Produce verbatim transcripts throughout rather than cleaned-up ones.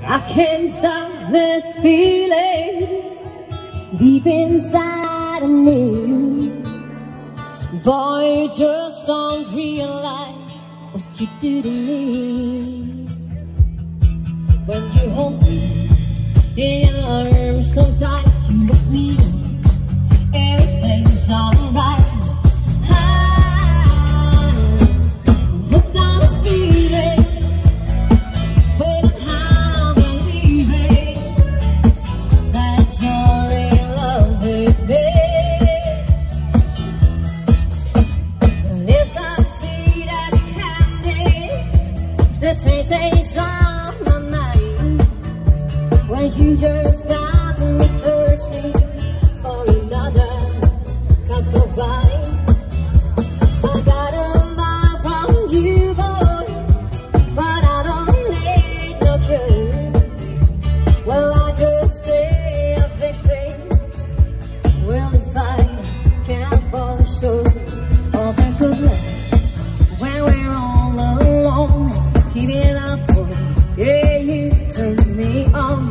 I can't stop this feeling deep inside of me. Boy, you just don't realize what you do to me. When you hold me in your arms so tight, you let me know everything's alright. You just got me thirsty for another cup of wine. I got a mind from you, boy, but I don't need no cure. Well, I just stay a victim. Well, if I can't fall short of a good love when we're all alone, keep it up, boy. Yeah, you turn me on.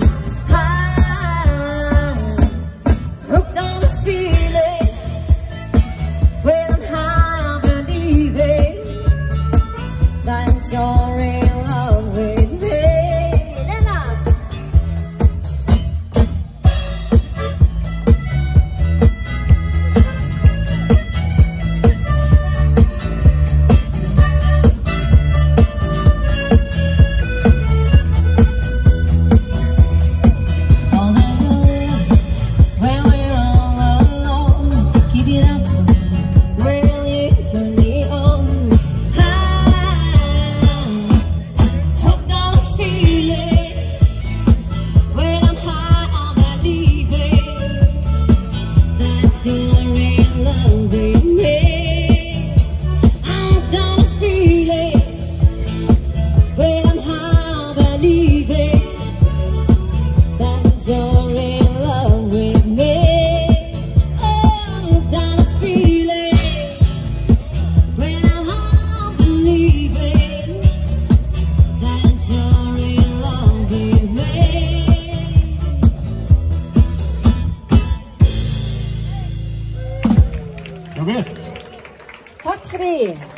Tack för det!